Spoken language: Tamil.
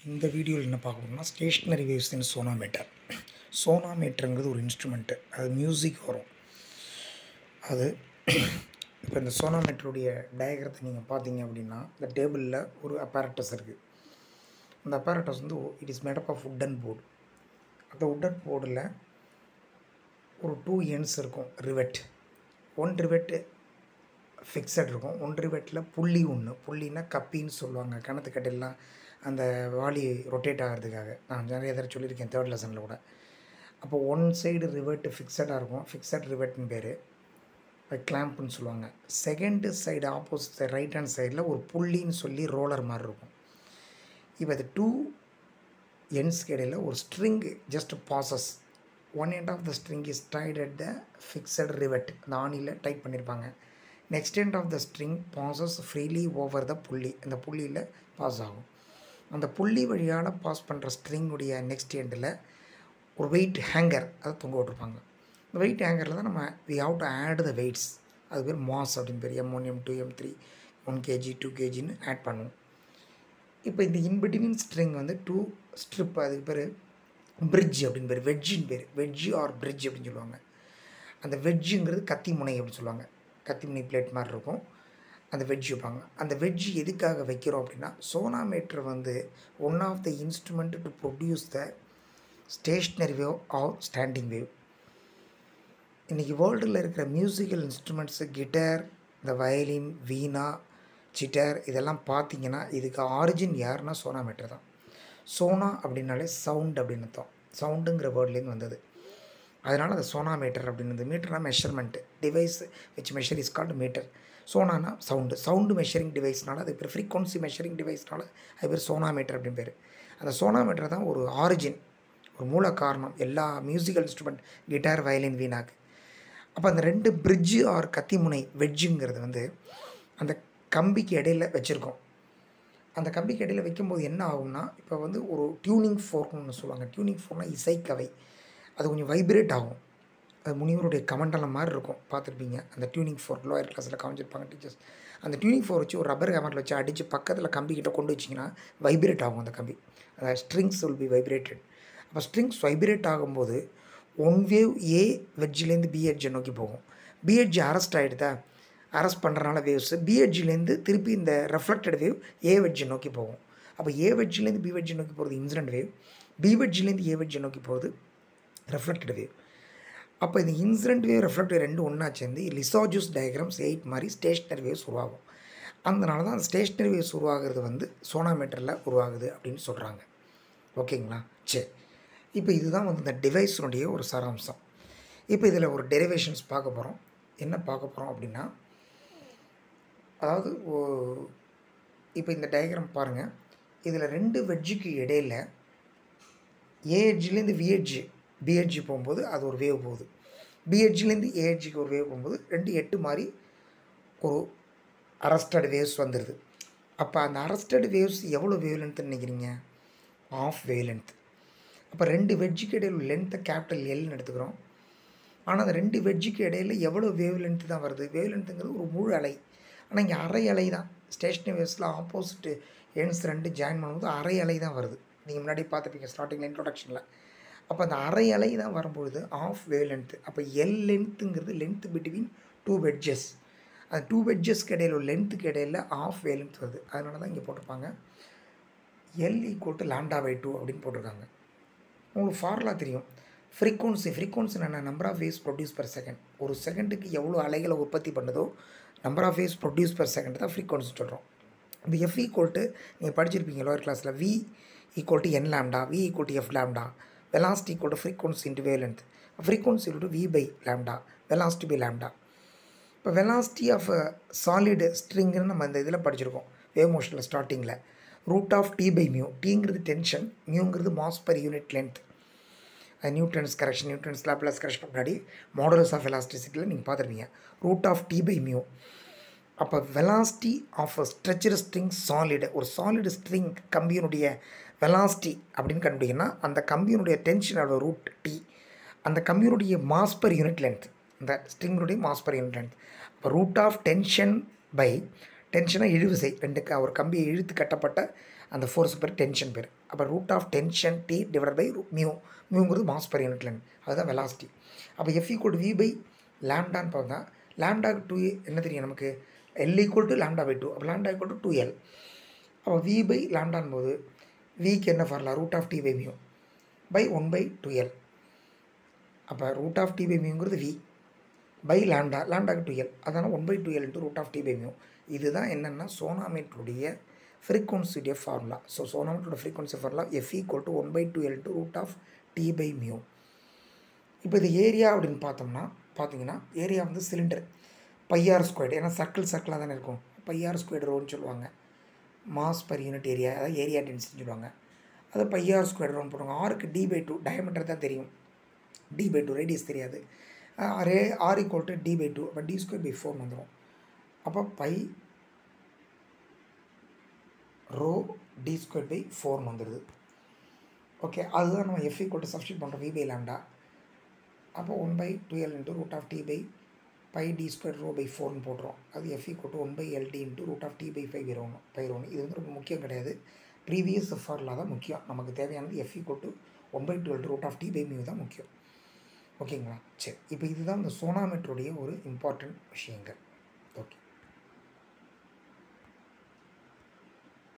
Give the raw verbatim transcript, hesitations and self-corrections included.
இந்த வீடியோவில் என்ன பார்க்க போறோம்னா ஸ்டேஷ்னரி வேவ்ஸ் இன் சோனாமீட்டர். சோனாமீட்டருங்கிறது ஒரு இன்ஸ்ட்ருமெண்ட்டு. அது மியூசிக் வரும். அது இப்போ இந்த சோனாமீட்டருடைய டயக்ரத்தை நீங்கள் பார்த்தீங்க அப்படின்னா, இந்த டேபிளில் ஒரு அப்பேரட்டஸ் இருக்குது. அந்த அப்பேரட்டஸ் வந்து it is made up of wooden board. அந்த வுட்டன் போர்டில் ஒரு டூ எண்ட்ஸ் இருக்கும், ரிவெட். ஒன் ரிவெட்டு ஃபிக்ஸட் இருக்கும், ஒன் ரிவெட்டில் புள்ளி ஒன்று. புள்ளின்னா கப்பின்னு சொல்லுவாங்க, கிணத்துக்கட்டையெல்லாம் அந்த வாளி ரொட்டேட் ஆகிறதுக்காக. நான் நிறைய தடவை சொல்லியிருக்கேன் தேர்ட் லெசனில் கூட. அப்போ ஒன் சைடு ரிவெட்டு ஃபிக்ஸடாக இருக்கும், ஃபிக்ஸட் ரிவெட்னு பேர், கிளாம்ப்னு சொல்லுவாங்க. Second side opposite right hand சைடில் ஒரு புள்ளின்னு சொல்லி ரோலர் மாதிரி இருக்கும். இப்போ அது டூ எண்ட்ஸ்க்கு இடையில் ஒரு string just passes. One end of the string is tied at the fixed rivet, அந்த ஆணியில் டைட் பண்ணியிருப்பாங்க. Next end of the string passes freely over the புள்ளி, அந்த புள்ளியில் பாஸ் ஆகும். அந்த புள்ளி வழியால் பாஸ் பண்ணுற ஸ்ட்ரிங்குடைய நெக்ஸ்ட் எண்டில் ஒரு வெயிட் ஹேங்கர் அதை தொங்க விட்டுருப்பாங்க. இந்த வெயிட் ஹேங்கரில் தான் நம்ம we have to add the weights. அது பேர் மாஸ் அப்படின்னு பேர். M one M two M three one KG two கேஜின்னு ஆட் பண்ணுவோம். இப்போ இந்த இன்பிட்வீன் ஸ்ட்ரிங் வந்து டூ ஸ்ட்ரிப், அதுக்கு பேர் பிரிட்ஜ் அப்படின்னு பேர், வெட்ஜின்னு பேர். வெட்ஜு ஆர் பிரிட்ஜ் அப்படின்னு சொல்லுவாங்க. அந்த வெட்ஜுங்கிறது கத்தி முனை அப்படின்னு சொல்லுவாங்க. கத்தி முனை பிளேட் மாதிரி இருக்கும், அந்த வெட்ஜ் வைப்பாங்க. அந்த வெட்ஜ் எதுக்காக வைக்கிறோம் அப்படின்னா, சோனாமீட்டர் வந்து one of the instrument to produce the stationary wave or standing wave. இன்றைக்கி வேர்ல்டில் இருக்கிற மியூசிக்கல் இன்ஸ்ட்ருமெண்ட்ஸு, கிட்டார், இந்த வயலின், வீணா, சிட்டார், இதெல்லாம் பார்த்திங்கன்னா இதுக்கு ஆரிஜின் யாருன்னா சோனாமீட்டர் தான். சோனா அப்படின்னாலே சவுண்ட் அப்படின்னு அர்த்தம். சவுண்டுங்கிற வேர்ட்லேருந்து வந்தது. அதனால் அது சோனாமீட்டர் அப்படின்னு. மீட்டர்னா measurement device which measure is called meter. சோனானா சவுண்டு, சவுண்டு மெஷரிங் டிவைஸ்னால அது பேர், ஃப்ரீக்வன்சி மெஷரிங் டிவைஸ்னால அது பேர் சோனாமீட்டர் அப்படின்னு பேர். அந்த சோனாமீட்டர் தான் ஒரு ஆரிஜின், ஒரு மூல காரணம் எல்லா மியூசிக்கல் இன்ஸ்ட்ருமெண்ட், கிட்டார், வயலின், வீணாக்கு. அப்போ அந்த ரெண்டு பிரிட்ஜு ஆர் கத்திமுனை வெட்ஜுங்கிறது வந்து அந்த கம்பிக்கு இடையில் வச்சுருக்கோம். அந்த கம்பிக்கு இடையில் வைக்கும்போது என்ன ஆகும்னா, இப்போ வந்து ஒரு டியூனிங் ஃபோர்க்னு சொல்லுவாங்க. டியூனிங் ஃபோர்னால் இசைக்கவை. அது கொஞ்சம் வைப்ரேட் ஆகும். அது முனிவருடைய கமண்டலம் மாதிரி இருக்கும், பார்த்துருப்பீங்க. அந்த டியூனிங் ஃபோர்க் லோயர் கிளாஸில் காமிச்சிருப்பாங்க டீச்சர்ஸ். அந்த டியூனிங் ஃபோர் வச்சு ஒரு ரப்பர் ஹேமரில் வச்சு அடித்து பக்கத்தில் கம்பிக்கிட்ட கொண்டு வச்சிங்கன்னா வைப்ரேட் ஆகும் அந்த கம்பி. அந்த ஸ்ட்ரிங்ஸ் வில் பி வைப்ரேட்டட். அப்போ ஸ்ட்ரிங்ஸ் வைப்ரேட் ஆகும்போது ஒன் வேவ் ஏ வெட்ஜிலேருந்து பி எட்ஜை நோக்கி போகும். பி எட்ஜ் அரெஸ்ட் ஆகிடுதா, அரெஸ்ட் பண்ணுறனால வேவ்ஸு பி எட்ஜிலேருந்து திருப்பி இந்த ரெஃப்ளெக்டட் வேவ் ஏ வெட்ஜை நோக்கி போகும். அப்போ ஏ வெட்ஜிலேருந்து பி வெட்ஜை நோக்கி போகிறது இன்சிடென்ட் வேவ், பி வெட்ஜிலேருந்து ஏ வெட்ஜை நோக்கி போகிறது ரெஃப்ளெக்டட் வேவ். அப்போ இந்த இன்சிடென்ட் வேவ், ரெஃப்ளெக்ட் வேவ் ரெண்டு ஒன்றா சேர்ந்து லிசாஜூஸ் டயக்ராம்ஸ் எயிட் மாதிரி ஸ்டேஷ்னரி வேவ்ஸ் உருவாகும். அதனால தான் அந்த ஸ்டேஷ்னரி வேவ்ஸ் உருவாகிறது வந்து சோனாமீட்டரில் உருவாகுது அப்படின்னு சொல்கிறாங்க. ஓகேங்களா? சரி, இப்போ இதுதான் வந்து இந்த டிவைஸினுடைய ஒரு சாராம்சம். இப்போ இதில் ஒரு டெரிவேஷன்ஸ் பார்க்க போகிறோம். என்ன பார்க்க போகிறோம் அப்படின்னா, அதாவது இப்போ இந்த டயக்ராம் பாருங்கள். இதில் ரெண்டு வெட்ஜுக்கு இடையில் ஏ எட்ஜிலேருந்து வி எட்ஜு பி எட்ஜி போகும்போது அது ஒரு வேவ் போகுது, பி எட்ஜிலேருந்து ஏ எட்ஜுக்கு ஒரு வேவ் போகும்போது ரெண்டு எட்டு மாதிரி ஒரு அரஸ்டட் வேவ்ஸ் வந்துடுது. அப்போ அந்த அரஸ்டட் வேவ்ஸ் எவ்வளோ வேவ் லென்த்துன்னு நினைக்கிறீங்க? Half wavelength. அப்போ ரெண்டு வெட்ஜுக்கு இடையில் உள்ள லென்த்தை கேபிட்டல் எல்னு எடுத்துக்கிறோம். ஆனால் அந்த ரெண்டு வெட்ஜுக்கு இடையில் எவ்வளோ வேவ் லென்த்து தான் வருது? வேவ் லென்த்துங்கிறது ஒரு முழு அலை. ஆனால் இங்கே அரை அலை தான். ஸ்டேஷ்னரி வேவ்ஸில் ஆப்போசிட்டு எண்ட்ஸ் ரெண்டு ஜாயின் பண்ணும்போது அரை அலை தான் வருது. நீங்கள் முன்னாடி பார்த்துப்பீங்க ஸ்டார்டிங்கில் இன்ட்ரோடக்ஷனில். அப்போ அந்த அரை அலை தான் வரும்பொழுது ஆஃப் வேவ் லென்த்து. அப்போ எல் லென்த்துங்கிறது லென்த்து பிட்வீன் டூ வெட்ஜஸ். அந்த டூ வெட்ஜஸ்க்கு இடையில் ஒரு லென்த்துக்கு இடையில் ஆஃப் வேவ் லென்த் வருது. அதனால தான் இங்கே போட்டிருப்பாங்க L equal to lambda by two அப்படின்னு போட்டிருக்காங்க. உங்களுக்கு ஃபார்முலா தெரியும். ஃப்ரீக்வன்சி, ஃப்ரீக்வன்சி என்ன? Number of waves produce per second. ஒரு செகண்டுக்கு எவ்வளோ அலைகளை உற்பத்தி பண்ணுதோ number of waves produce per second தான் ஃப்ரீக்வன்சி சொல்கிறோம். இந்த எஃப் ஈக்குவல் டு நீங்கள் படிச்சிருப்பீங்க லோயர் கிளாஸில், V equal to N lambda, V equal to F lambda, velocity equal to frequency into wave length, frequency equal to V by lambda, velocity by lambda. இப்போ வெலாசிட்டி ஆஃப் சாலிடு ஸ்ட்ரிங்குன்னு நம்ம இந்த இதில் படிச்சிருக்கோம் வேவ் மோஷனில் ஸ்டார்டிங்கில். Root of T by mu, டீங்கிறது டென்ஷன், மியூங்கிறது mass per unit length. Newton's correction, Newton's Laplace correction முன்னாடி மாடுலஸ் ஆஃப் எலாஸ்டிசிட்டியில் நீங்கள் பார்த்துருப்பீங்க. Root of T by mu. அப்போ velocity of a stretcher string solid, ஒரு சாலிடு ஸ்ட்ரிங் கம்பியினுடைய வெலாசிட்டி அப்படின்னு கண்டுபிடிக்கணும்னா அந்த கம்பியினுடைய டென்ஷன் அளவு ரூட் டி, அந்த கம்பியினுடைய மாஸ் பர் யூனிட் லென்த், அந்த ஸ்ட்ரிங்கினுடைய மாஸ் பர் யூனிட் லென்த். இப்போ ரூட் ஆஃப் டென்ஷன் பை டென்ஷனாக இழுவிசை, ரெண்டு க ஒரு கம்பியை இழுத்து கட்டப்பட்ட அந்த ஃபோர்ஸுக்கு பேர் டென்ஷன் பேர். அப்போ root of tension T divide by mu, மியூங்கிறது மாஸ் பர் யூனிட் லென்த், அதுதான் வெலாசிட்டி. அப்போ F equal to V by லேம்டான்னு பார்த்தா லேம்டாக்கு டூ என்ன தெரியும் நமக்கு, L equal to lambda by two, அப்போ lambda equal to two L. அப்போ வி பை லேம்டான் போது விக்கு என்ன formula, root of T by mu by one by two L. அப்போ ரூட் ஆஃப் டி பை மியூங்கிறது V by lambda, லேம்டாக்கு two L, அதனால் one by two L into root of T by mu. இதுதான் என்னென்னா சோனாமீட்டருடைய ஃப்ரீக்வன்சியுடைய ஃபார்முலா. ஸோ சோனாமீட்டரோட frequency formula F equal to one by two L into root of T by mu. இப்போ இது ஏரியா அப்படின்னு பார்த்தோம்னா பார்த்தீங்கன்னா ஏரியா வந்து சிலிண்டர் பையார் ஸ்கொயர்டு, ஏன்னா சர்க்கிள் சர்க்கிளாக தானே இருக்கும், பையார் ஸ்கொயர்டு ரோன்னு சொல்லுவாங்க. மாஸ் பர் யூனிட் ஏரியா, அதாவது ஏரியா டென்சிட்டின்னு சொல்லுவாங்க. அதை பையார் ஸ்கொயர்டு ரோன்னு போடுவாங்க. ஆருக்கு டி பை டூ, டயமீட்டர் தான் தெரியும், டி பை டூ ரேடியஸ் தெரியாது. அரே R equal to D by two, அப்போ டி ஸ்கொயர் பை ஃபோர்னு வந்துடும். அப்போ pi rho D square by ஃபோர்னு வந்துடுது. ஓகே, அதுதான் நம்ம எஃப் ஈக்குவல் டு சப்ஸ்டியூட் பண்ணுறோம் வி பை லேம்டா. அப்போ one by two L into root of T by pi D square rho by ஃபோர்னு போடுறோம். அது F equal to one by L D into root of T by five பைரோன்னு பைரோன்னு. இது வந்து ரொம்ப முக்கியம் கிடையாது, ப்ரீவியஸ் ஃபார்முலா தான் முக்கியம். நமக்கு தேவையானது F equal to one by two L root of T by mu தான் முக்கியம். ஓகேங்களா? சரி, இப்போ இதுதான் இந்த சோனாமீட்டருடைய ஒரு இம்பார்ட்டண்ட் விஷயங்கள்.